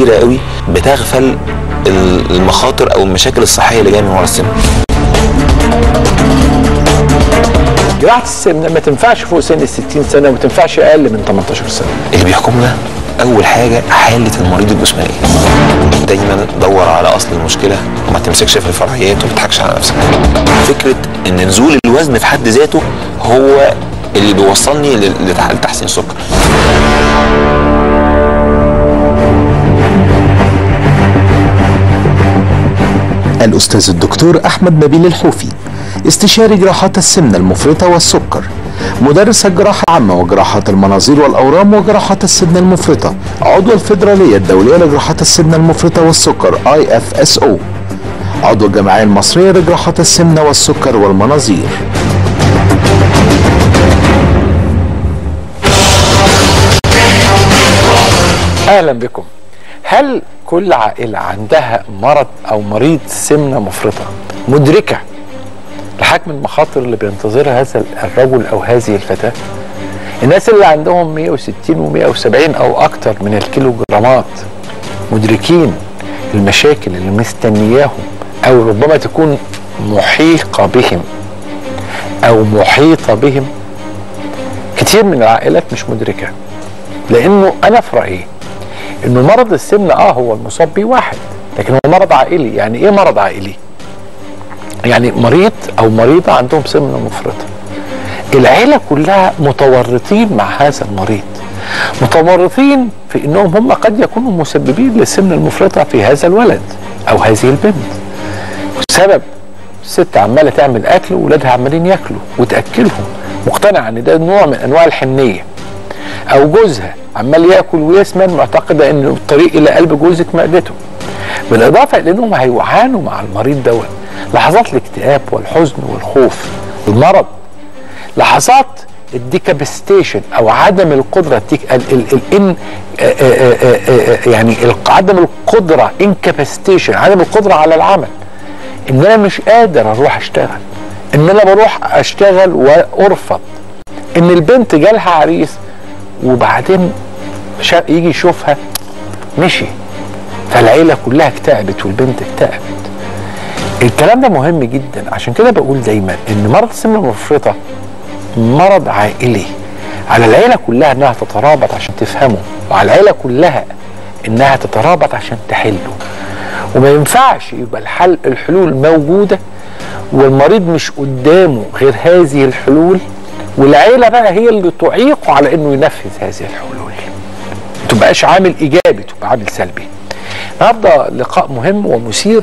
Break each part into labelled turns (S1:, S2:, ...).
S1: كبيره قوي بتغفل المخاطر او المشاكل الصحيه اللي جايه من ورا السمنه.
S2: جراحه السمنه ما تنفعش فوق سن 60 سنه وما تنفعش اقل من 18 سنه.
S1: اللي بيحكمنا اول حاجه حاله المريض الجسمانيه. دايما دور على اصل المشكله وما تمسكش في الفرعيات وما تضحكش على نفسك. فكره ان نزول الوزن في حد ذاته هو اللي بيوصلني لتحسين السكر.
S3: الأستاذ الدكتور أحمد نبيل الحوفي، استشاري جراحات السمنة المفرطة والسكر، مدرس الجراحة العامة وجراحات المناظير والأورام وجراحات السمنة المفرطة، عضو الفيدرالية الدولية لجراحات السمنة المفرطة والسكر IFSO، عضو الجمعية المصرية لجراحات السمنة والسكر والمناظير.
S2: أهلا بكم. هل كل عائلة عندها مرض أو مريض سمنة مفرطة مدركة لحجم المخاطر اللي بينتظرها هذا الرجل أو هذه الفتاة؟ الناس اللي عندهم 160 و170 أو أكتر من الكيلو جرامات مدركين المشاكل اللي مستنياهم أو ربما تكون محيقة بهم أو محيطة بهم؟ كتير من العائلات مش مدركة، لأنه أنا في رأيي إنه مرض السمنة هو المصاب بيه واحد، لكن هو مرض عائلي. يعني إيه مرض عائلي؟ يعني مريض أو مريضة عندهم سمنة مفرطة، العيلة كلها متورطين مع هذا المريض، متورطين في إنهم هم قد يكونوا مسببين للسمنة المفرطة في هذا الولد أو هذه البنت. السبب الست عمالة تعمل أكل وولادها عمالين ياكلوا وتأكلهم، مقتنعة إن ده نوع من أنواع الحنية، أو جوزها عمال ياكل ويسمن معتقدة إن الطريق إلى قلب جوزك معدته. بالإضافة إلى إنهم هيعانوا مع المريض دوت لحظات الاكتئاب والحزن والخوف والمرض، لحظات الديكابستيشن أو عدم القدرة يعني عدم القدرة انكابستيشن، عدم القدرة على العمل، إن أنا مش قادر أروح أشتغل، إن أنا بروح أشتغل وأرفض، إن البنت جالها عريس وبعدين يجي يشوفها مشي، فالعيلة كلها اكتئبت والبنت اكتئبت. الكلام ده مهم جدا، عشان كده بقول دايما ان مرض السمنة المفرطة مرض عائلي، على العيلة كلها انها تترابط عشان تفهمه، وعلى العيلة كلها انها تترابط عشان تحله. وما ينفعش يبقى الحلول موجودة والمريض مش قدامه غير هذه الحلول، والعيلة بقى هي اللي تعيقه على انه ينفذ هذه الحلول. ما تبقاش عامل ايجابي، تبقى عامل سلبي. النهارده لقاء مهم ومثير،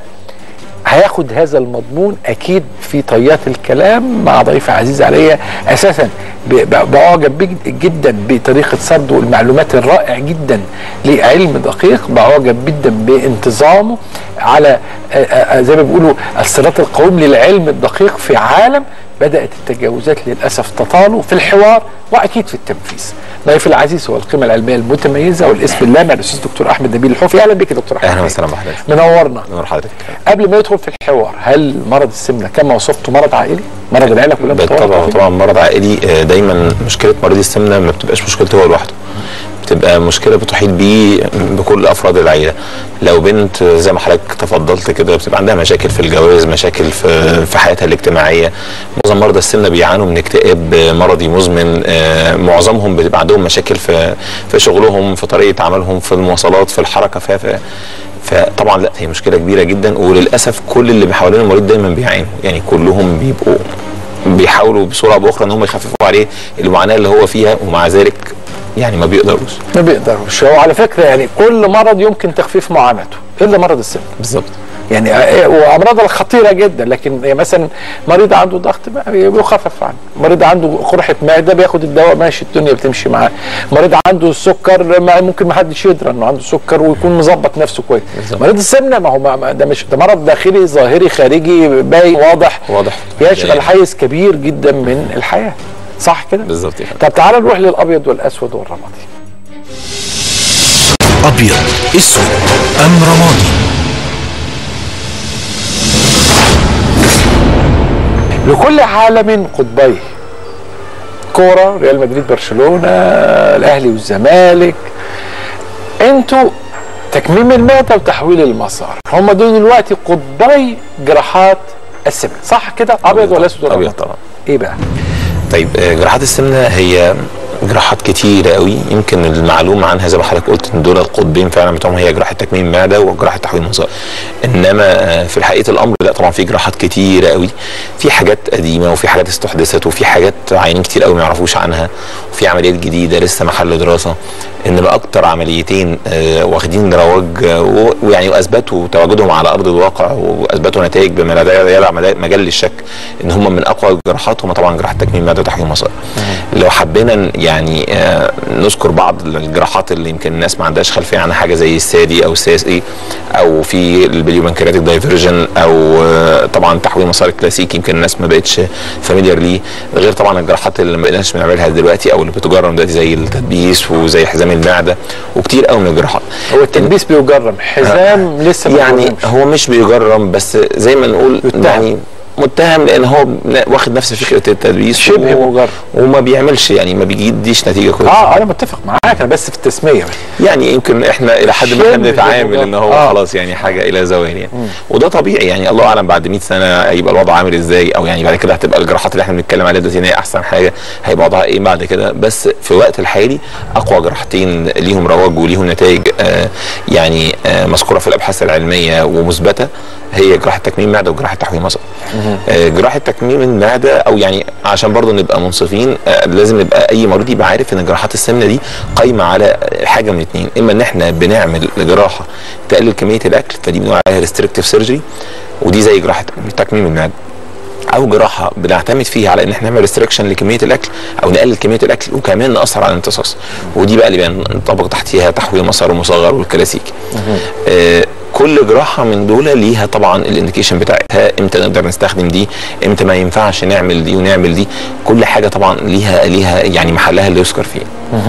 S2: وهياخد هذا المضمون اكيد في طيات الكلام مع ضيف عزيز عليا. اساسا بعجب جدا بطريقه سرده المعلومات الرائع جدا لعلم دقيق، بعجب جدا بانتظامه على زي ما بيقولوا الصراط القويم للعلم الدقيق في عالم بدأت التجاوزات للأسف تطال في الحوار وأكيد في التنفيذ. ضيف العزيز هو القيمة العلمية المتميزة والاسم اللامع الأستاذ دكتور أحمد نبيل الحوفي. أهلا بك يا دكتور أحمد.
S1: أهلا وسهلا بحضرتك.
S2: منورنا.
S1: منور حضرتك.
S2: قبل ما يدخل في الحوار، هل مرض السمنة كما وصفته مرض عائلي؟ مرض العيلة كلها متورطة؟
S1: طبعا مرض عائلي. دايما مشكلة مريض السمنة ما بتبقاش مشكلته هو لوحده، بتبقى مشكله بتحيط بيه بكل افراد العيله. لو بنت زي ما حضرتك تفضلت كده بتبقى عندها مشاكل في الجواز، مشاكل في حياتها الاجتماعيه. معظم مرضى السمنه بيعانوا من اكتئاب مرضي مزمن. معظمهم بتبقى عندهم مشاكل في شغلهم، في طريقه عملهم، في المواصلات، في الحركه. فطبعا لا، هي مشكله كبيره جدا، وللاسف كل اللي حوالين المريض دايما بيعانوا، يعني كلهم بيبقوا بيحاولوا بصوره او باخرى ان هم يخففوا عليه المعاناه اللي هو فيها، ومع ذلك يعني ما بيقدروش.
S2: هو على فكره يعني كل مرض يمكن تخفيف معاناته الا مرض السمنه.
S1: بالظبط.
S2: يعني وامراض الخطيره جدا، لكن مثلا مريض عنده ضغط بيخفف عنه، مريض عنده قرحه معده بياخد الدواء ماشي الدنيا بتمشي معاه، مريض عنده السكر ممكن ما حدش يدرى انه عنده سكر ويكون مظبط نفسه كويس. مريض السمنه ما هو ده مش ده مرض داخلي ظاهري خارجي باين واضح يشغل حيز كبير جدا من الحياه. صح كده؟
S1: بالظبط.
S2: طب تعالى نروح للابيض والاسود والرمادي.
S4: ابيض اسود ام رمادي؟
S2: لكل عالم قطبيه، كوره، ريال مدريد، برشلونه، الاهلي والزمالك. انتوا تكميم المعده وتحويل المسار، هم دول دلوقتي قطبي جراحات السمنه، صح كده؟ ابيض ولا اسود؟
S1: ابيض طبعا.
S2: ايه بقى؟
S1: طيب جراحات السمنه هي جراحات كتيرة قوي، يمكن المعلومة عنها زي ما حضرتك قلت ان دول القطبين فعلا بتوعهم هي جراحة تكميم المعدة وجراحة تحويل المسار. انما في حقيقة الامر لا، طبعا في جراحات كتيرة قوي، في حاجات قديمة وفي حاجات استحدثت وفي حاجات عيانين كتير قوي ما يعرفوش عنها، وفي عمليات جديدة لسه محل دراسة. انما اكتر عمليتين واخدين رواج ويعني واثبتوا تواجدهم على ارض الواقع واثبتوا نتائج بما لا يدع مجال للشك ان هم من اقوى الجراحات، هم طبعا جراحة تكميم المعدة وتحويل المسار. لو حبينا يعني نذكر بعض الجراحات اللي يمكن الناس ما عندهاش خلفيه عنها، حاجه زي السادي او السي اس اي، او في البليو بانكرياتيك دايفرجن، او طبعا تحويل مسار الكلاسيكي يمكن الناس ما بقتش فاميليار ليه، غير طبعا الجراحات اللي ما بقيناش بنعملها دلوقتي او اللي بتجرم دلوقتي زي التدبيس وزي حزام المعده وكتير قوي من الجراحات.
S2: هو التدبيس بيجرم، حزام لسه
S1: يعني هو مش بيجرم، بس زي ما نقول يعني متهم لان هو واخد نفس فكره التدبيس
S2: شبه مجرد
S1: وما بيعملش، يعني ما بيديش نتيجه كويسه.
S2: انا متفق معاك، انا بس في التسميه
S1: يعني يمكن احنا الى حد ما بنتعامل ان هو خلاص يعني حاجه الى زوال يعني. وده طبيعي يعني، الله اعلم بعد 100 سنه هيبقى الوضع عامل ازاي، او يعني بعد كده هتبقى الجراحات اللي احنا بنتكلم عليها دلوقتي هي احسن حاجه، هيبقى وضعها ايه بعد كده. بس في الوقت الحالي اقوى جراحتين ليهم رواج وليهم نتائج يعني مذكوره في الابحاث العلميه ومثبته هي جراحه تكميم المعده وجراحه تحويل المسار. جراحه تكميم المعده، او يعني عشان برضه نبقى منصفين لازم يبقى اي مريض يبقى عارف ان جراحات السمنه دي قايمه على حاجه من اتنين، اما ان احنا بنعمل جراحه تقلل كميه الاكل فدي بنقول عليها ريستريكتيف سيرجري ودي زي جراحه تكميم المعده، او جراحه بنعتمد فيها على ان احنا نعمل ريستريكشن لكميه الاكل او نقلل كميه الاكل وكمان ناثر على الامتصاص، ودي بقى اللي بينطبق تحتيها تحويل مسار المصغر والكلاسيكي. كل جراحه من دول ليها طبعا الانديكيشن بتاعتها، امتى نقدر نستخدم دي، امتى ما ينفعش نعمل دي ونعمل دي، كل حاجه طبعا ليها يعني محلها اللي يذكر فيه.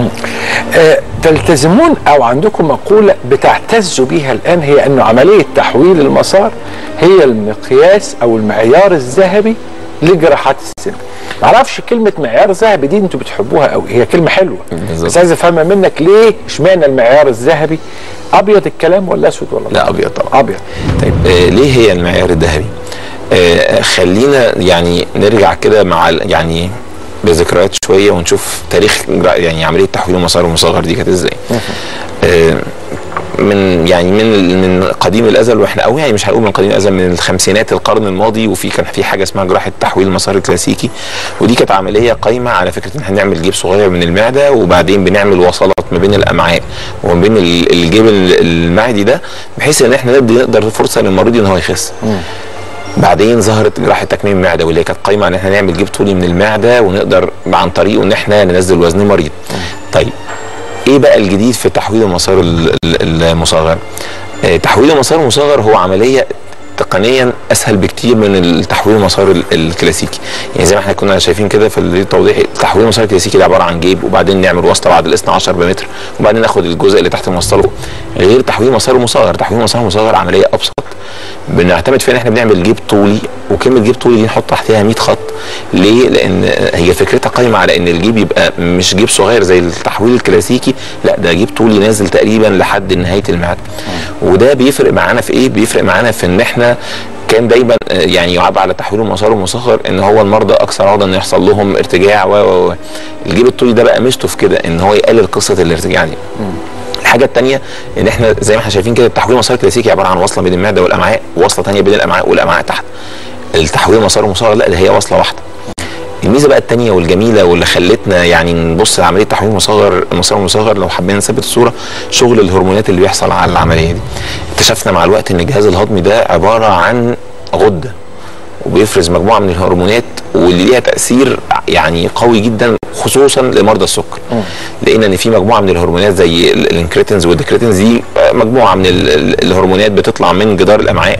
S2: تلتزمون او عندكم مقوله بتعتزوا بيها الان، هي انه عمليه تحويل المسار هي المقياس او المعيار الذهبي لجراحات السمنه. معرفش كلمه معيار ذهبي دي انتوا بتحبوها قوي، هي كلمه حلوه بس عايز افهمها منك، ليه اشمعنى المعيار الذهبي؟ ابيض الكلام ولا اسود ولا
S1: لا ابيض طبعا.
S2: ابيض.
S1: طيب ليه هي المعيار الذهبي؟ خلينا يعني نرجع كده مع يعني بذكريات شويه ونشوف تاريخ يعني عمليه تحويل المسار المصغر دي كانت ازاي. من يعني من قديم الازل، واحنا او يعني مش هنقول من قديم الازل، من الخمسينات القرن الماضي، وفي كان في حاجه اسمها جراحه تحويل المسار الكلاسيكي، ودي كانت عمليه قايمه على فكره ان احنا نعمل جيب صغير من المعده وبعدين بنعمل وصلات ما بين الامعاء وما بين الجيب المعدي ده، بحيث ان احنا نقدر فرصه للمريض ان هو يخس. بعدين ظهرت جراحه تكميم المعده واللي كانت قايمه على ان احنا نعمل جيب طولي من المعده ونقدر عن طريقه ان احنا ننزل وزن المريض. طيب ايه بقى الجديد في تحويل المسار المصغر؟ تحويل المسار المصغر هو عمليه تقنيا اسهل بكتير من التحويل المسار الكلاسيكي. يعني زي ما احنا كنا شايفين كده في التوضيح، تحويل المسار الكلاسيكي ده عباره عن جيب وبعدين نعمل واسطه بعد الاثنى عشر بمتر وبعدين ناخد الجزء اللي تحت نوصله، غير تحويل المسار المصغر. تحويل المسار المصغر عمليه ابسط، بنعتمد فيها ان احنا بنعمل جيب طولي، وكلمه جيب طولي دي نحط تحتها 100 خط. ليه؟ لان هي فكرتها قايمه على ان الجيب يبقى مش جيب صغير زي التحويل الكلاسيكي، لا ده جيب طولي نازل تقريبا لحد نهايه المعده. وده بيفرق معانا في ايه؟ بيفرق معانا في ان احنا كان دايما يعني يعاب على تحويل المسار المصغر ان هو المرضى اكثر عرضه ان يحصل لهم ارتجاع الجيب الطولي ده بقى ميزته في كده ان هو يقلل قصه الارتجاع دي. الحاجه الثانيه ان احنا زي ما احنا شايفين كده التحويل المسار الكلاسيكي عباره عن وصله بين المعده والامعاء ووصله ثانيه بين الامعاء والامعاء تحت. التحويل المسار المصغر لا، ده هي وصله واحده. الميزه بقى الثانيه والجميله واللي خلتنا يعني نبص لعمليه تحويل المسار المصغر لو حبينا نثبت الصوره، شغل الهرمونات اللي بيحصل على العمليه دي. اكتشفنا مع الوقت ان الجهاز الهضمي ده عباره عن غده وبيفرز مجموعه من الهرمونات واللي ليها تاثير يعني قوي جدا خصوصا لمرضى السكر. لقينا ان في مجموعه من الهرمونات زي الانكريتينز والديكريتينز دي مجموعه من الهرمونات بتطلع من جدار الامعاء،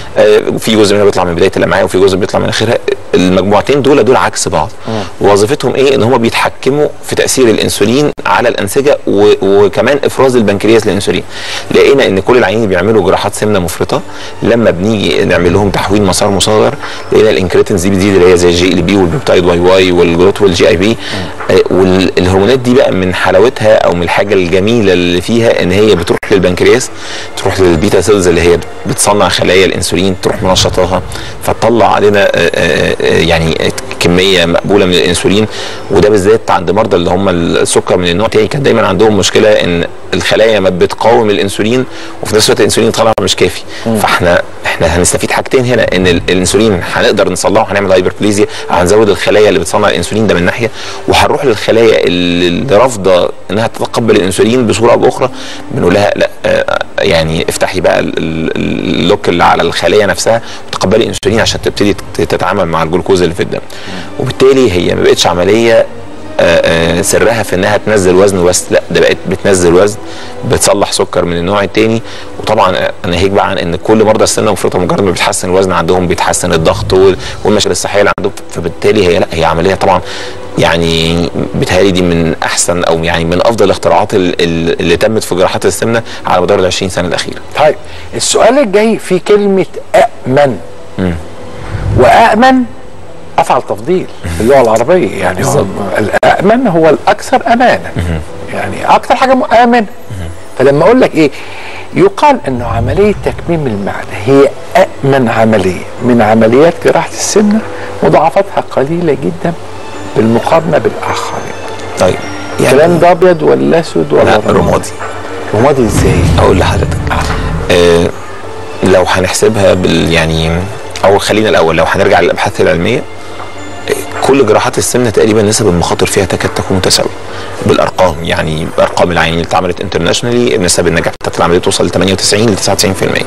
S1: في جزء منها بيطلع من بدايه الامعاء وفي جزء بيطلع من اخرها. المجموعتين دول عكس بعض. وظيفتهم ايه؟ ان هم بيتحكموا في تاثير الانسولين على الانسجه وكمان افراز البنكرياس للانسولين. لقينا ان كل العيانين اللي بيعملوا جراحات سمنه مفرطه لما بنيجي نعمل لهم تحويل مسار مصغر لقينا الانكريتينز دي بتزيد اللي هي زي جي ال بي والبيبتايد واي واي والجلوت والجي اي بي. والهرمونات دي بقى من حلاوتها او من الحاجه الجميله اللي فيها ان هي بتروح للبنكرياس، تروح للبيتا سيلز اللي هي بتصنع خلايا الانسولين، تروح منشطاها فتطلع علينا يعني كميه مقبوله من الانسولين. وده بالذات عند مرضى اللي هم السكر من النوع الثاني كان دايما عندهم مشكله ان الخلايا ما بتقاوم الانسولين وفي نفس الوقت الانسولين طالع مش كافي. فاحنا هنستفيد حاجتين هنا، ان الانسولين هنقدر نصلحه، هنعمل هايبربليزيا، هنزود الخلايا اللي بتصنع الانسولين ده من ناحيه، وهنروح للخلايا اللي رافضه انها تتقبل الانسولين بصوره او باخرى بنقول لها لا يعني افتحي بقى اللوك اللي على الخلايا نفسها وتقبلي الانسولين عشان تبتدي تتعامل مع الجلوكوز اللي في الدم. وبالتالي هي ما بقتش عمليه سرها في انها تنزل وزن وبس، لا ده بقت بتنزل وزن، بتصلح سكر من النوع الثاني. وطبعا ناهيك بقى عن ان كل مرضى السمنه المفرطه مجرد ما بيتحسن الوزن عندهم بيتحسن الضغط والمشاكل الصحيه اللي عندهم. فبالتالي هي لا هي عمليه طبعا يعني بتهيألي دي من احسن او يعني من افضل الاختراعات اللي تمت في جراحات السمنه على مدار ال 20 سنه الاخيره.
S2: طيب السؤال الجاي في كلمه أأمن. وأأمن افعل تفضيل في اللغه العربيه، يعني الأأمن هو الاكثر امانه، يعني اكثر حاجه مؤمنه. فلما اقول لك ايه يقال انه عمليه تكميم المعده هي أأمن عمليه من عمليات جراحه السمنه، مضاعفتها قليله جدا بالمقارنه بالاخرين.
S1: طيب
S2: يعني الكلام ده ابيض ولا اسود ولا
S1: رمادي؟
S2: رمادي ازاي؟
S1: اقول لحضرتك لو هنحسبها يعني او خلينا الاول لو هنرجع للابحاث العلميه، كل جراحات السمنه تقريبا نسب المخاطر فيها تكاد تكون متساويه بالارقام، يعني ارقام العيانين اللي اتعملت انترناشونالي نسب النجاح بتاعت العمليه توصل ل 98 ل 99%.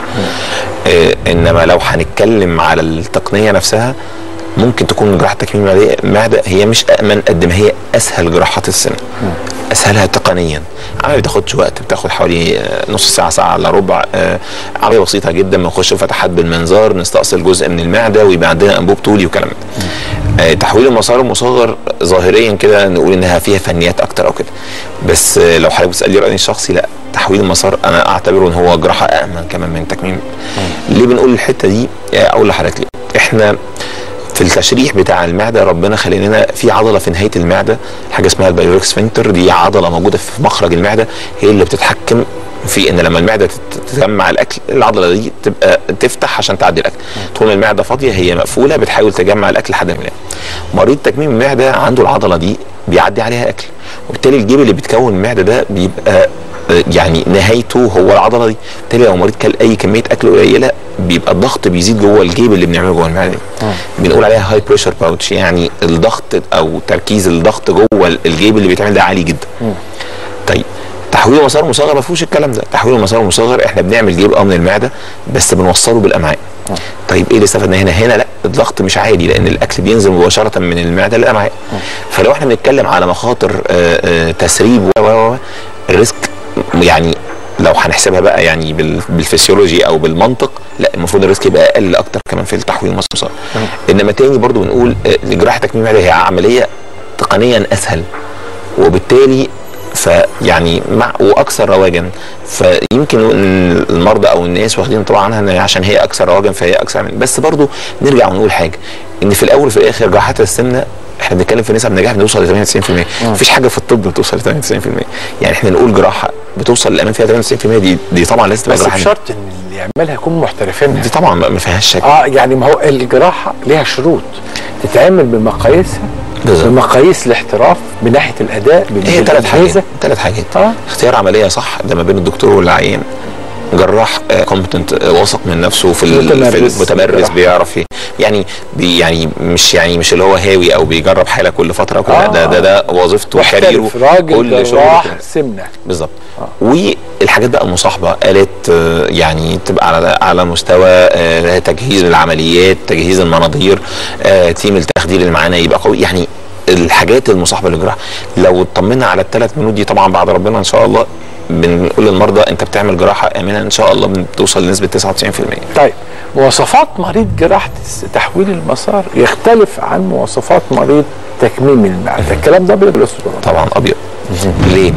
S1: انما لو هنتكلم على التقنيه نفسها ممكن تكون جراحه تكميم المعده هي مش امن قد ما هي اسهل جراحات السمنه. اسهلها تقنيا، عمليه ما بتاخدش وقت، بتاخد حوالي نص ساعه ساعه الا ربع، عمليه بسيطه جدا، بنخش فتحات بالمنظار نستأصل جزء من المعده ويبقى عندنا انبوب طولي وكلام ده. تحويل المسار المصغر ظاهريا كده نقول انها فيها فنيات اكتر او كده، بس لو حضرتك بتسالني رايي الشخصي لا، تحويل المسار انا اعتبره ان هو جراحه امن كمان من تكميم. ليه بنقول الحته دي؟ اقول لحضرتك ليه. احنا في التشريح بتاع المعده ربنا خلق لنا في عضله في نهايه المعده حاجه اسمها البايلوريك سفنكتر، دي عضله موجوده في مخرج المعده هي اللي بتتحكم في ان لما المعده تجمع الاكل العضله دي تبقى تفتح عشان تعدي الاكل. طول ما المعده فاضيه هي مقفوله بتحاول تجمع الاكل لحد ما ينام. مريض تكميم المعده عنده العضله دي بيعدي عليها اكل، وبالتالي الجيب اللي بتكون المعده ده بيبقى يعني نهايته هو العضله دي. بالتالي لو مريض كل اي كميه اكل قليله بيبقى الضغط بيزيد جوه الجيب اللي بنعمله جوه المعده دي. بنقول عليها هاي بريشر باوتش، يعني الضغط او تركيز الضغط جوه الجيب اللي بيتعمل ده عالي جدا. طيب تحويل مسار مصغر ما فيهوش الكلام ده. تحويل المسار المصغر احنا بنعمل جيب من المعده بس بنوصله بالامعاء. طيب ايه اللي استفدنا هنا لا الضغط مش عالي لان الاكل بينزل مباشره من المعده للامعاء. فلو احنا بنتكلم على مخاطر تسريب الريسك يعني لو هنحسبها بقى يعني بالفسيولوجي او بالمنطق لا المفروض الريسك يبقى اقل اكتر كمان في التحويل المسار. انما تاني برضو بنقول جراحه تكميم المعده هي عمليه تقنيا اسهل وبالتالي فيعني واكثر رواجا، فيمكن المرضى او الناس واخدين طبعا عنها عشان هي اكثر رواجا فهي اكثر بس برضو نرجع ونقول حاجه ان في الاول وفي الاخر جراحات السمنه احنا بنتكلم في نسب نجاح بنوصل ل 98%. مفيش حاجه في الطب بتوصل ل 98%. يعني احنا نقول جراحه بتوصل للامان فيها 98% دي طبعا لازم تبقى جراحه
S2: بس بشرط ان اللي يعملها يكون محترفين.
S1: دي طبعا ما فيهاش شك.
S2: يعني ما هو الجراحه ليها شروط تتعمل بمقاييسها بمقاييس الاحتراف من ناحيه الاداء.
S1: هي ثلاث حاجات. اختيار عمليه صح ده ما بين الدكتور والعيان، جراح كومبتنت واثق من نفسه في المتمرس بيعرف يعني مش اللي هو هاوي او بيجرب حاله كل فتره وكده. ده وظيفته وكاريره
S2: كل شغله سمنه
S1: بالظبط. والحاجات بقى المصاحبه آلات يعني تبقى على مستوى تجهيز العمليات، تجهيز المناظير، تيم التخدير اللي معانا يبقى قوي، يعني الحاجات المصاحبه للجراحه. لو اطمنا على الثلاث بنود دي طبعا بعد ربنا ان شاء الله بنقول للمرضى انت بتعمل جراحه امنه ان شاء الله بتوصل لنسبه 99%.
S2: طيب مواصفات مريض جراحه تحويل المسار يختلف عن مواصفات مريض تكميم المعده، الكلام ده ابيض ولا اسود؟
S1: طبعا ابيض. ليه؟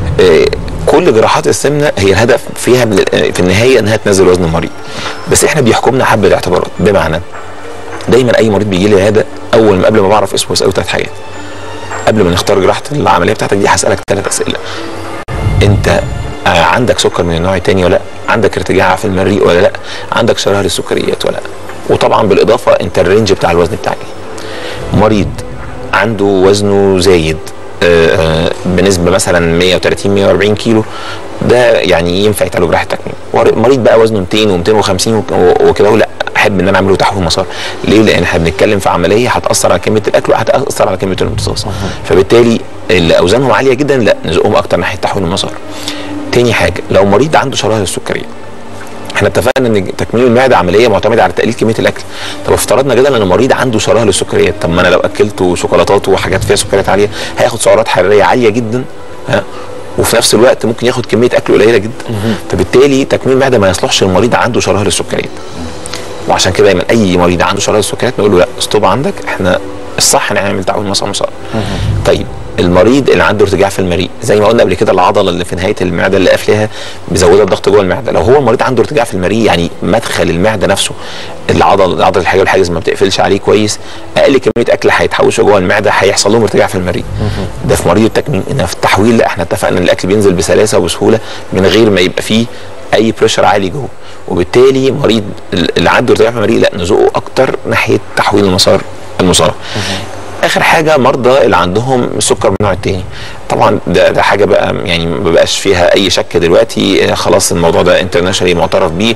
S1: كل جراحات السمنه هي الهدف فيها في النهايه انها تنزل وزن المريض، بس احنا بيحكمنا حبه اعتبارات. بمعنى دايما اي مريض بيجي لي العياده قبل ما بعرف اسمه بساله 3 حاجات. قبل ما نختار جراحه العمليه بتاعتك دي هسالك 3 اسئله. انت عندك سكر من النوع الثاني ولا لا؟ عندك ارتجاع في المريء ولا لا؟ عندك شراهه للسكريات ولا لا؟ وطبعا بالاضافه انت الرينج بتاع الوزن بتاعك. مريض عنده وزنه زايد بنسبه مثلا 130 140 كيلو، ده يعني ينفع يتعالج جراحه تكميم. مريض بقى وزنه 200 و250 وكده، لا احب ان انا اعمل له تحويل مسار. ليه؟ لان احنا بنتكلم في عمليه هتاثر على كميه الاكل وهتاثر على كميه الامتصاص. فبالتالي اللي اوزانهم عاليه جدا لا نزقهم اكتر ناحيه تحويل المسار. تاني حاجه، لو مريض عنده شراهه للسكريات، احنا اتفقنا ان تكميم المعده عمليه معتمده على تقليل كميه الاكل. طب افترضنا جدا ان المريض عنده شراهه للسكريات، طب ما انا لو اكلته شوكولاتات وحاجات فيها سكريات عاليه هياخد سعرات حراريه عاليه جدا، وفي نفس الوقت ممكن ياخد كميه اكل قليله جدا. فبالتالي تكميم المعده ما يصلحش للمريض عنده شراهه للسكريات. وعشان كده دايما اي مريض عنده شراهه للسكريات نقول له لا ستوب، عندك احنا الصح نعمل تعويض مسار. طيب المريض اللي عنده ارتجاع في المريء، زي ما قلنا قبل كده العضله اللي في نهايه المعده اللي قافلاها بيزودها الضغط جوه المعده. لو هو المريض عنده ارتجاع في المريء يعني مدخل المعده نفسه عضله الحاجه والحاجز ما بتقفلش عليه كويس، اقل كميه اكل هيتحوشه جوه المعده هيحصل لهم ارتجاع في المريء. ده في مريض التكميم. انما في التحويل لا، احنا اتفقنا ان الاكل بينزل بسلاسه وبسهوله من غير ما يبقى فيه اي بريشر عالي جوه، وبالتالي مريض اللي عنده ارتجاع في المريء لا نزقه اكتر ناحيه تحويل المسار. اخر حاجه مرضى اللي عندهم سكر من النوع الثاني، طبعا ده حاجه بقى يعني ما بقاش فيها اي شك دلوقتي، خلاص الموضوع ده انترناشونالي معترف بيه.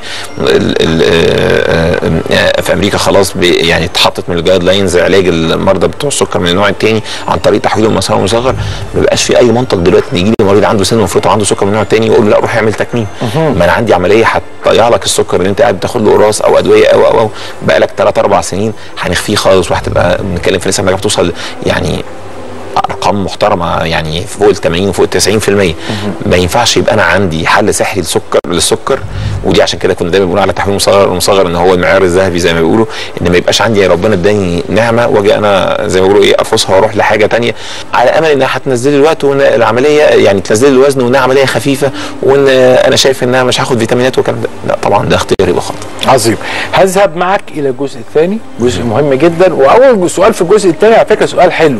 S1: في امريكا خلاص يعني اتحطت من الجايد لاينز علاج المرضى بتوع السكر من النوع الثاني عن طريق تحويل المسار المصغر. ما بقاش في اي منطق دلوقتي ان يجي لي مريض عنده سن مفرطه وعنده سكر من النوع الثاني واقول له لا روح اعمل تكميم. ما انا عندي عمليه هتضيع لك السكر اللي انت قاعد بتاخد له قراص او ادويه او بقى لك 3 4 سنين هنخفيه خالص، وهتبقى بنتكلم في نسبه بتوصل يعني ارقام محترمه يعني فوق ال 80 وفوق ال 90%. ما ينفعش يبقى انا عندي حل سحري للسكر، ودي عشان كده كنا دايما بنقول على تحويل المصغر ان هو المعيار الذهبي زي ما بيقولوا، ان ما يبقاش عندي ربنا اداني نعمه واجي انا زي ما بيقولوا ارفضها واروح لحاجه ثانيه على امل انها هتنزل لي الوقت وان العمليه يعني تنزل لي الوزن وانها عمليه خفيفه وان انا شايف انها مش هاخد فيتامينات والكلام ده. لا طبعا ده اختيار يبقى خطا.
S2: عظيم. هذهب معك الى الجزء الثاني، جزء مهم جدا، واول سؤال في الجزء الثاني على فكره سؤال حلو.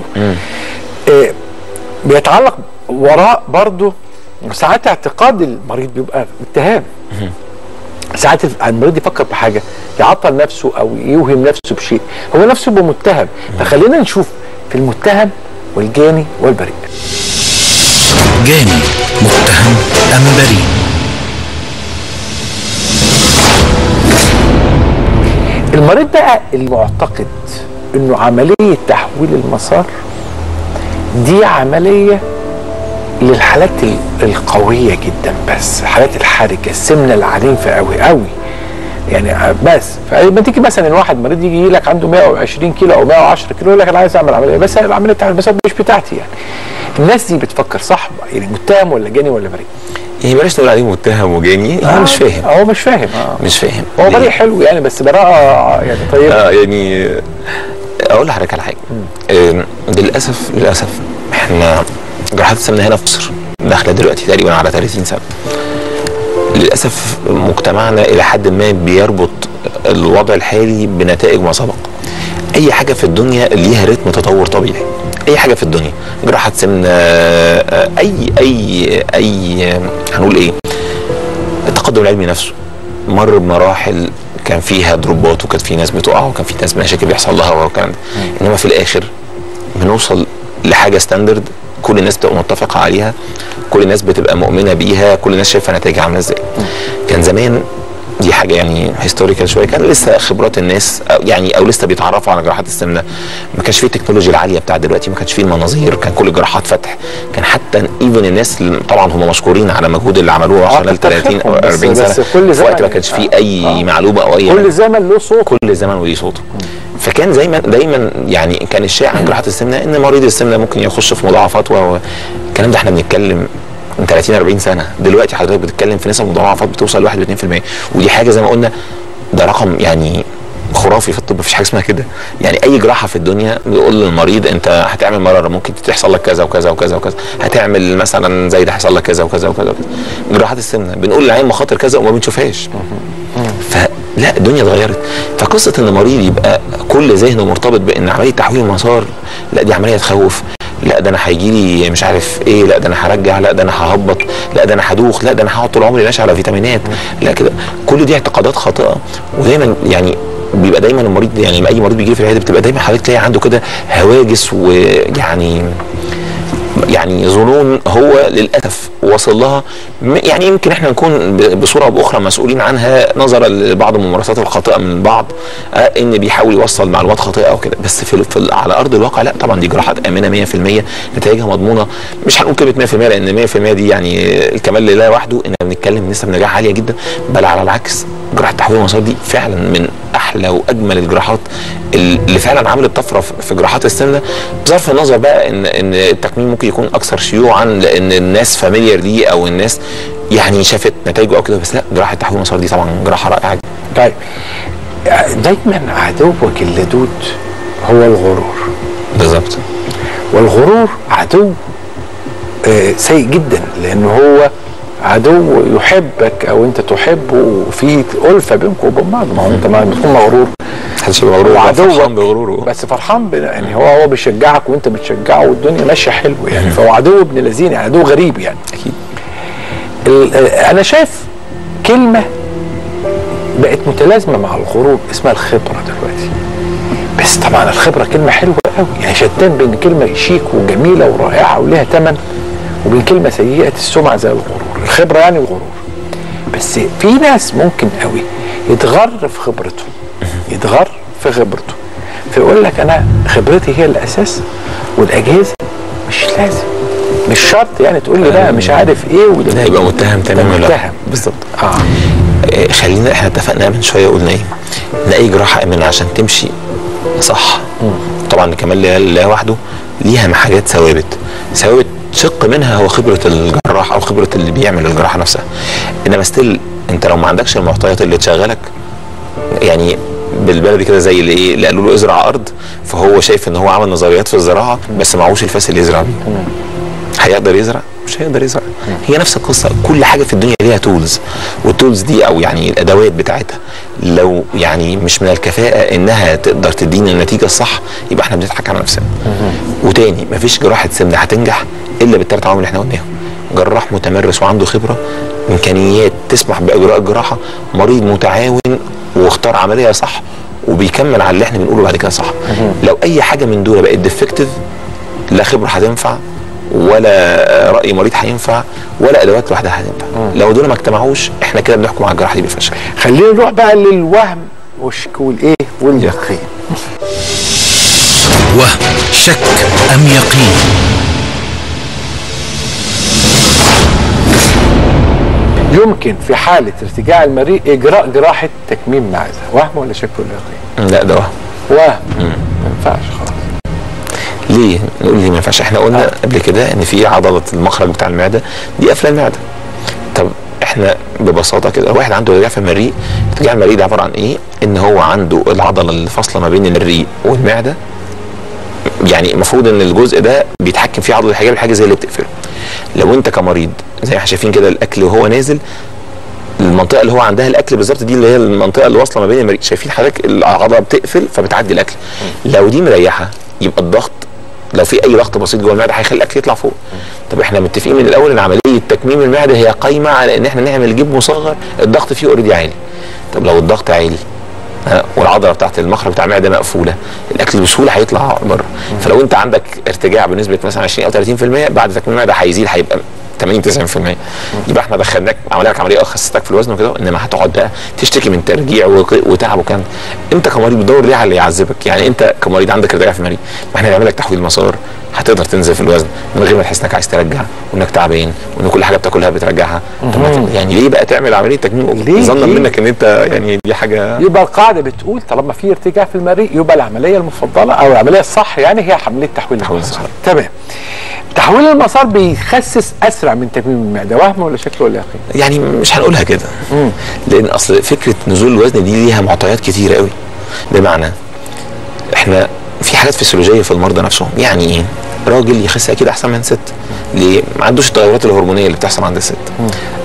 S2: بيتعلق وراء برضه ساعات اعتقاد المريض بيبقى اتهام. ساعات المريض يفكر بحاجه يعطل نفسه او يوهم نفسه بشيء هو نفسه يبقى متهم. فخلينا نشوف في المتهم والجاني والبريء.
S4: جاني، متهم ام بريء؟
S2: المريض بقى المعتقد انه عمليه تحويل المسار دي عمليه للحالات القويه جدا، بس حالات الحرجه السمنه العنيفه قوي قوي يعني. بس فلما تيجي مثلا واحد مريض يجي لك عنده 120 كيلو او 110 كيلو يقول لك انا عايز اعمل عمليه، بس العمليه بتاعت المسار مش بتاعتي يعني. الناس دي بتفكر صح يعني متهم ولا جاني ولا بريء؟
S1: يعني بلاش نقول عليه متهم وجاني. هو مش فاهم.
S2: هو مش فاهم.
S1: مش فاهم.
S2: هو بريء حلو يعني، بس براءه يعني طيبه.
S1: يعني اقول لحضرتك على حاجه. للاسف احنا جراحات السمنه هنا في مصر داخله دلوقتي تقريبا على 30 سنه. للاسف مجتمعنا الى حد ما بيربط الوضع الحالي بنتائج ما سبق. اي حاجه في الدنيا ليها رتم تطور طبيعي. اي حاجه في الدنيا، جراحه سمنه، اي هنقول ايه، التقدم العلمي نفسه مر بمراحل كان فيها دروبات وكانت في ناس بتقع وكان في ناس مشاكل بيحصل لها والكلام ده. انما في الاخر بنوصل لحاجه ستاندرد كل الناس بتبقى متفقه عليها، كل الناس بتبقى مؤمنه بيها، كل الناس شايفه نتائجها عامله ازاي. كان زمان دي حاجه يعني هيستوريكال شويه، كان لسه خبرات الناس او لسه بيتعرفوا على جراحات السمنه، ما كانش فيه التكنولوجيا العاليه بتاعت دلوقتي، ما كانش فيه المناظير، كان كل الجراحات فتح، كان حتى ايفن الناس طبعا هم مشكورين على المجهود اللي عملوه خلال 30 او 40 سنه في وقت ما كانش فيه اي معلومه او اي
S2: كل زمن له صوت،
S1: كل زمن وليه صوته. فكان دايما يعني كان الشائع عن جراحه السمنه ان مريض السمنه ممكن يخش في مضاعفات الكلام ده احنا بنتكلم من 30 40 سنه. دلوقتي حضرتك بتتكلم في نسب مضاعفات بتوصل ل 1 ل 2%، ودي حاجه زي ما قلنا ده رقم يعني خرافي في الطب، مفيش حاجه اسمها كده. يعني اي جراحه في الدنيا بيقول للمريض انت هتعمل مراره ممكن تحصل لك كذا وكذا وكذا وكذا، هتعمل مثلا زي ده هيحصل لك كذا وكذا وكذا وكذا. جراحات السمنه بنقول للعين مخاطر كذا وما بنشوفهاش. لا الدنيا اتغيرت. فقصه ان مريض يبقى كل ذهنه مرتبط بان عمليه تحويل المسار، لا دي عمليه تخوف، لا ده انا هيجي لي مش عارف ايه، لا ده انا هرجع، لا ده انا ههبط، لا ده انا هدوخ، لا ده انا هقعد طول عمري ماشي على فيتامينات، لا كده. كل دي اعتقادات خاطئه. ودايما يعني بيبقى دايما المريض، يعني اي مريض بيجي في العياده بتبقى دايما حضرتك تلاقي عنده كده هواجس، ويعني ظنون هو للاسف وصل لها، يعني يمكن احنا نكون بصوره او باخرى مسؤولين عنها نظرا لبعض الممارسات الخاطئه من بعض، ان بيحاول يوصل معلومات خاطئه او كده. بس على ارض الواقع لا طبعا دي جراحات امنه 100%، نتائجها مضمونه. مش هنقول كلمه 100% لان 100% دي يعني الكمال لله وحده، اننا بنتكلم نسب نجاح عاليه جدا. بل على العكس جراحه تحويل المسار دي فعلا من احلى واجمل الجراحات اللي فعلا عملت طفره في جراحات السمنه، بصرف النظر بقى ان التكميم ممكن يكون اكثر شيوعا لان الناس فاميليار ليه او الناس يعني شافت نتائجه او كده. بس لا جراحه تحويل المسار دي طبعا جراحه رائعه.
S2: طيب دايما عدوك اللدود هو الغرور.
S1: بالظبط.
S2: والغرور عدو سيء جدا، لانه هو عدو يحبك او انت تحبه وفي ألفة بينكم وبين بعض. ما هو انت ما بتكون مغرور،
S1: محدش يبقى مغرور، فرحان بغروره،
S2: بس فرحان يعني هو بيشجعك وانت بتشجعه والدنيا ماشيه حلو يعني. فهو عدو ابن لذين، يعني عدو غريب يعني.
S1: اكيد.
S2: انا شايف كلمه بقت متلازمه مع الغرور اسمها الخبره دلوقتي. بس طبعا الخبره كلمه حلوه قوي، يعني شتان بين كلمه شيك وجميله ورائعه وليها ثمن وبين كلمه سيئه السمعه زي الغرور. الخبره يعني الغرور. بس في ناس ممكن قوي يتغر في خبرته، يتغر في خبرته، فيقول لك انا خبرتي هي الاساس والاجهزه مش لازم، مش شرط يعني تقول لي بقى مش عارف ايه وده
S1: يبقى متهم تماما.
S2: متهم
S1: بالظبط. خلينا احنا اتفقنا من شويه قلنا ايه؟ ان اي جراحه امنه عشان تمشي صح طبعا كمان لله وحده ليها حاجات ثوابت شق منها هو خبره الجراح او خبره اللي بيعمل الجراحه نفسها. انما ستيل انت لو ما عندكش المعطيات اللي تشغلك، يعني بالبلدي كده زي اللي قالوا له ازرع ارض، فهو شايف ان هو عمل نظريات في الزراعه بس معهوش الفاس اللي يزرع بيه. هيقدر يزرع؟ مش هيقدر يزرع. هي نفس القصه، كل حاجه في الدنيا ليها تولز، والتولز دي او يعني الادوات بتاعتها لو يعني مش من الكفاءه انها تقدر تدينا النتيجه الصح يبقى احنا بنضحك على نفسنا. وتاني مفيش جراحه سمنه هتنجح الا بالثلاث عوامل اللي احنا قلناهم: جراح متمرس وعنده خبره، امكانيات تسمح باجراء الجراحه، مريض متعاون واختار عمليه صح وبيكمل على اللي احنا بنقوله بعد كده صح. لو اي حاجه من دول بقت ديفكتيف، لا خبره هتنفع ولا راي مريض هينفع ولا ادوات لوحدها هتنفع. لو دول ما اجتمعوش احنا كده بنحكم على الجراحه دي بالفشل.
S2: خلينا نروح بقى للوهم والشك والايه واليقين.
S4: وهم، شك ام يقين؟
S2: يمكن في حاله ارتجاع المريء اجراء جراحه تكميم معده، وهم ولا شك ولا يقين؟
S1: لا ده
S2: وهم ما ينفعش خالص.
S1: ليه؟ نقول ليه ما ينفعش؟ احنا قلنا قبل كده ان في عضله المخرج بتاع المعده دي قافله المعده. طب احنا ببساطه كده واحد عنده ارتجاع في المريء، ارتجاع المريء ده عباره عن ايه؟ ان هو عنده العضله اللي فاصله ما بين المريء والمعده، يعني المفروض ان الجزء ده بيتحكم فيه عضله الحجاب، الحاجه زي اللي بتقفله. لو انت كمريض زي ما احنا شايفين كده الاكل وهو نازل، المنطقه اللي هو عندها الاكل بالظبط دي اللي هي المنطقه اللي واصله ما بين المريء، شايفين حضرتك العضله بتقفل فبتعدي الاكل. لو دي مريحه يبقى الضغط، لو في اي ضغط بسيط جوه المعده هيخلي الاكل يطلع فوق. طب احنا متفقين من الاول ان عمليه تكميم المعده هي قايمه على ان احنا نعمل جيب مصغر الضغط فيه اوريدي عالي. طب لو الضغط عالي والعضله بتاعت المخرج بتاع المعده مقفوله، الاكل بسهوله هيطلع بره. فلو انت عندك ارتجاع بنسبه مثلا 20 او 30%، بعد تكميم المعده هيزيد هيبقى 80 90%. يبقى احنا دخلناك عمليه لك عمليه خسستك في الوزن وكده، انما هتقعد بقى تشتكي من ترجيع وتعب وكلام. انت كمريض بتدور ليه على اللي يعذبك؟ يعني انت كمريض عندك ارتجاع في المريء، ما احنا هنعمل لك تحويل مسار، هتقدر تنزل في الوزن من غير ما تحس انك عايز ترجع وانك تعبان وان كل حاجه بتاكلها بترجعها. يعني ليه بقى تعمل عمليه تكميم ظنا منك ان انت يعني دي حاجه؟
S2: يبقى القاعده بتقول طالما في ارتجاع في المريء يبقى العمليه المفضله او العمليه الصح يعني هي عمليه تحويل المسار. تمام. تحويل المسار بيخسس اسرع من تكميم المعده، وهم ولا شك ولا يقين؟
S1: يعني مش هنقولها كده، لان اصل فكره نزول الوزن دي ليها معطيات كتيره قوي. بمعنى احنا في حاجات فسيولوجيه في المرضى نفسهم، يعني ايه؟ راجل يخس اكيد احسن من ست، ليه؟ ما عندوش التغيرات الهرمونيه اللي بتحصل عند الست.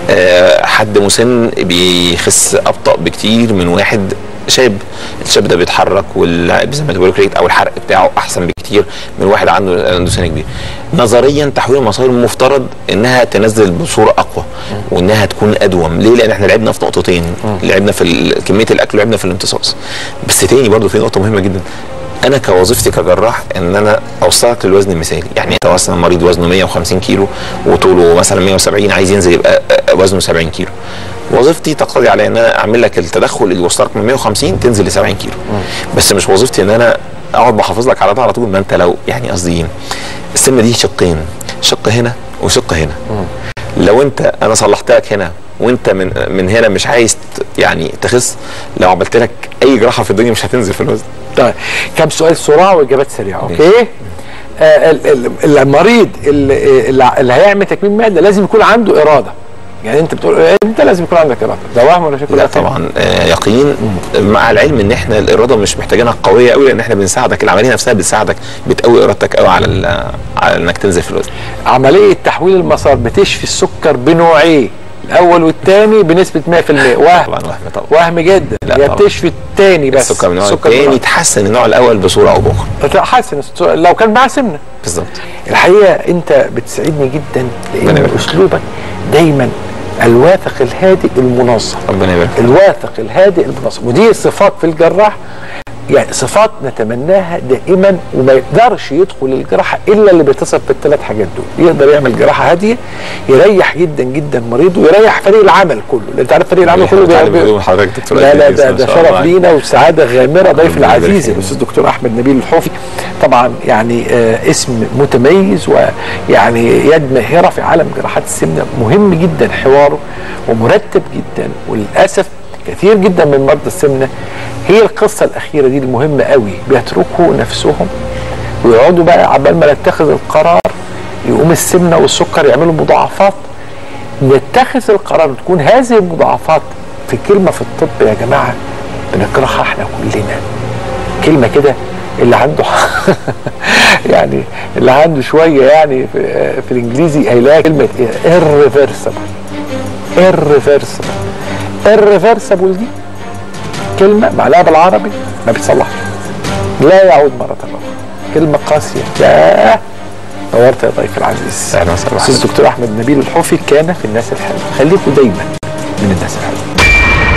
S1: حد مسن بيخس ابطأ بكتير من واحد شاب. الشاب ده بيتحرك زي ما بقول ريت او الحرق بتاعه احسن بكتير من واحد عنده سن كبير. نظريا تحويل المصاير المفترض انها تنزل بصوره اقوى وانها تكون ادوم. ليه؟ لان احنا لعبنا في نقطتين، لعبنا في كميه الاكل ولعبنا في الامتصاص. بس تاني برضو في نقطه مهمه جدا، انا كوظيفتي كجراح ان انا اوصلك للوزن المثالي. يعني انت مثلا مريض وزنه 150 كيلو وطوله مثلا 170، عايز ينزل يبقى وزنه 70 كيلو. وظيفتي تقتضي على ان انا اعمل لك التدخل اللي يوصلك من 150 تنزل ل 70 كيلو. بس مش وظيفتي ان انا اقعد بحافظ لك على ده على طول. ما انت لو يعني قصدي السمنه دي شقين، شق هنا وشق هنا. لو انا صلحت لك هنا وانت من هنا مش عايز يعني تخس، لو عملت لك اي جراحه في الدنيا مش هتنزل في الوزن.
S2: طيب كم سؤال سرعه واجابات سريعه. اوكي. المريض اللي هيعمل تكميم معده لازم يكون عنده اراده. يعني انت بتقول انت لازم يكون عندك اراده، ده وهم ولا شك؟
S1: لا طبعا يقين. مع العلم ان احنا الاراده مش محتاجينها قويه قوي، لان احنا بنساعدك، العمليه نفسها بتساعدك، بتقوي ارادتك قوي على انك تنزل في الوزن.
S2: عمليه تحويل المسار بتشفي السكر بنوعين، الاول والثاني بنسبه 100%. وهم
S1: طبعا طبعا
S2: وهم جدا. هي بتشفي الثاني بس.
S1: السكر من النوع الثاني يتحسن النوع الاول بصوره او باخرى.
S2: تحسن لو كان معاه سمنه.
S1: بالظبط.
S2: الحقيقه انت بتسعدني جدا لان اسلوبك دايما الواثق الهادئ المنظم.
S1: ربنا يبارك.
S2: الواثق الهادئ المنظم، ودي صفات في الجراح، يعني صفات نتمناها دائما، وما يقدرش يدخل الجراحه الا اللي بيتصف بالثلاث حاجات دول. يقدر يعمل جراحه هاديه، يريح جدا جدا مريضه، ويريح فريق العمل كله، لان انت عارف فريق العمل كله لا ده شرف لينا وسعاده غامره. ضيف العزيز الاستاذ دكتور احمد نبيل الحوفي، طبعا يعني اسم متميز ويعني يد ماهره في عالم جراحات السمنه. مهم جدا حواره ومرتب جدا، وللاسف كثير جدا من مرضى السمنه هي القصه الاخيره دي المهمه قوي، بيتركوا نفسهم ويقعدوا بقى عبال ما نتخذ القرار يقوم السمنه والسكر يعملوا مضاعفات. نتخذ القرار وتكون هذه المضاعفات في كلمه في الطب يا جماعه بنكرهها احنا كلنا، كلمه كده اللي عنده يعني اللي عنده شويه يعني في الانجليزي هيلاقي كلمه irreversible دي كلمه معناها بالعربي ما بتصلحش، لا يعود مره اخرى. كلمه قاسيه. ياه نورت يا ضيف العزيز.
S1: اهلا وسهلا.
S2: الاستاذ الدكتور احمد نبيل الحوفي كان في الناس الحلوه. خليكم دايما من الناس الحلوه.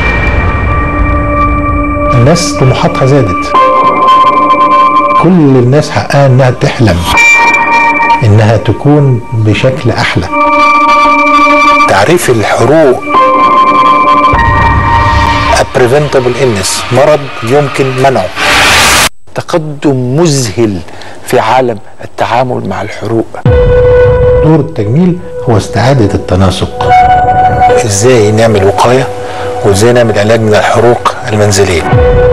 S5: الناس طموحاتها زادت، كل الناس حقها انها تحلم انها تكون بشكل احلى. تعريف الحروق preventable illness، مرض يمكن منعه.
S2: تقدم مذهل في عالم التعامل مع الحروق.
S5: دور التجميل هو استعادة التناسق. ازاي نعمل وقاية وازاي نعمل علاج من الحروق المنزلية.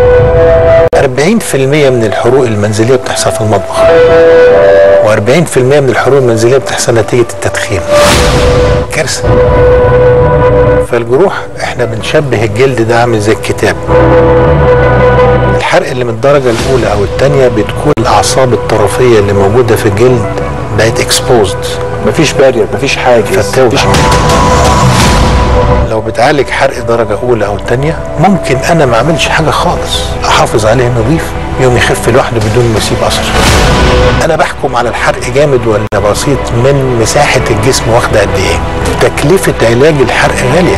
S5: 40% من الحروق المنزلية بتحصل في المطبخ، و40% من الحروق المنزلية بتحصل نتيجة التدخين. كارثة. فالجروح احنا بنشبه الجلد ده عامل زي الكتاب. الحرق اللي من الدرجة الأولى أو الثانية بتكون الأعصاب الطرفية اللي موجودة في الجلد بقت اكسبوزد،
S2: مفيش بارير، مفيش حاجة
S5: فتوجع. لو بتعالج حرق درجة أولى أو ثانية ممكن أنا ما أعملش حاجة خالص، أحافظ عليه نظيف، يوم يخف لوحده بدون ما يسيب أثر. أنا بحكم على الحرق جامد ولا بسيط من مساحة الجسم واخدة قد إيه. تكلفة علاج الحرق غالية.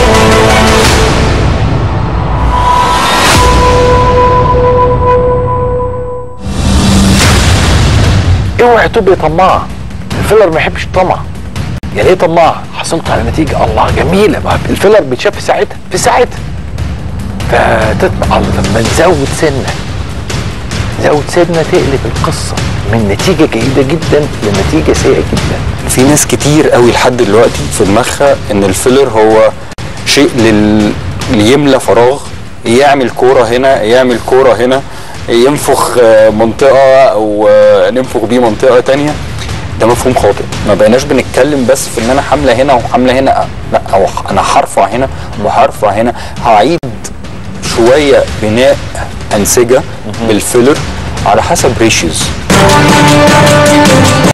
S2: اوعي تبقي طماع. الفيلر ما يحبش الطمع. يعني ايه طماع؟ حصلت على نتيجه الله جميله، ما الفيلر بيتشاف في ساعتها فتطمع. الله لما نزود سنه تقلب القصه من نتيجه جيده جدا لنتيجه سيئه جدا.
S6: في ناس كتير قوي لحد دلوقتي في دماغها ان الفيلر هو شيء يملى فراغ، يعمل كوره هنا يعمل كوره هنا، ينفخ منطقه او ننفخ بيه منطقه تانية. ده مفهوم خاطئ. ما بقيناش بنتكلم بس في ان انا حامله هنا وحامله هنا، لا، او انا هرفع هنا وهرفع هنا. هعيد شويه بناء انسجه بالفيلر على حسب ريشيوز.